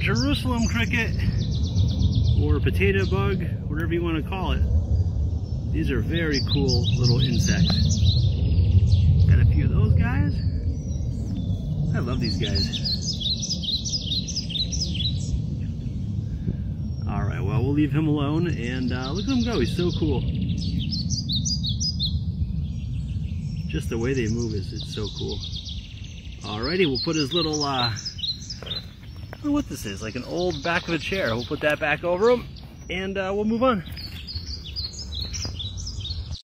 Jerusalem cricket, or potato bug, whatever you want to call it. These are very cool little insects. Got a few of those guys. I love these guys. Alright, well, we'll leave him alone, and look at him go. He's so cool. Just the way they move it's so cool. Alrighty, we'll put his little, I don't know what this is, like an old back of a chair. We'll put that back over him, and we'll move on.